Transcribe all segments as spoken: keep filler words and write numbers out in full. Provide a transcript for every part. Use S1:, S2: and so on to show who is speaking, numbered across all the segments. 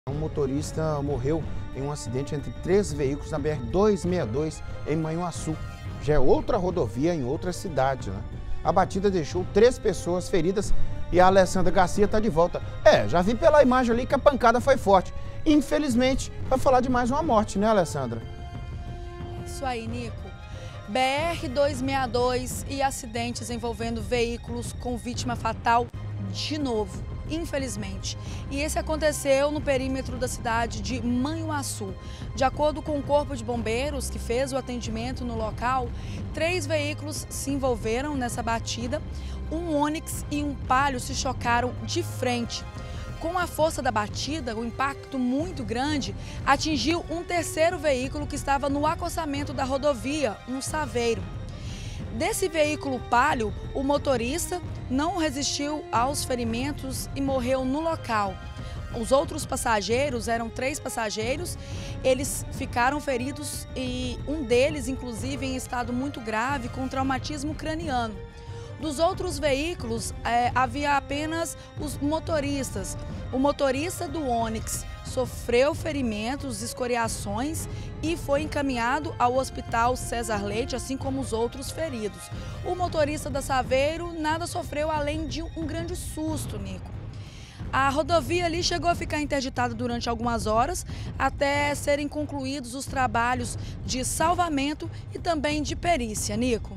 S1: Um motorista morreu em um acidente entre três veículos na B R duzentos e sessenta e dois, em Manhuaçu. Já é outra rodovia em outra cidade, né? A batida deixou três pessoas feridas e a Alessandra Garcia está de volta. É, já vi pela imagem ali que a pancada foi forte. Infelizmente, vai falar de mais uma morte, né, Alessandra?
S2: Isso aí, Nico. B R duzentos e sessenta e dois e acidentes envolvendo veículos com vítima fatal de novo, infelizmente. E esse aconteceu no perímetro da cidade de Manhuaçu. De acordo com o Corpo de Bombeiros, que fez o atendimento no local, três veículos se envolveram nessa batida. Um Onix e um Palio se chocaram de frente. Com a força da batida, o impacto muito grande atingiu um terceiro veículo que estava no acostamento da rodovia, um Saveiro. Desse veículo Palio, o motorista não resistiu aos ferimentos e morreu no local. Os outros passageiros, eram três passageiros, eles ficaram feridos e um deles, inclusive, em estado muito grave, com traumatismo craniano. Dos outros veículos, é, havia apenas os motoristas. O motorista do Onix sofreu ferimentos, escoriações e foi encaminhado ao Hospital César Leite, assim como os outros feridos. O motorista da Saveiro nada sofreu além de um grande susto, Nico. A rodovia ali chegou a ficar interditada durante algumas horas até serem concluídos os trabalhos de salvamento e também de perícia, Nico.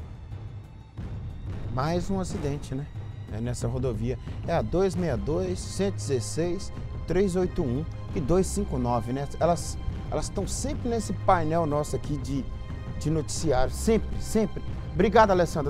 S1: Mais um acidente, né? É nessa rodovia. É a duzentos e sessenta e dois, cento e dezesseis, trezentos e oitenta e um e duzentos e cinquenta e nove, né? Elas elas estão sempre nesse painel nosso aqui de, de noticiário. Sempre, sempre. Obrigado, Alessandra.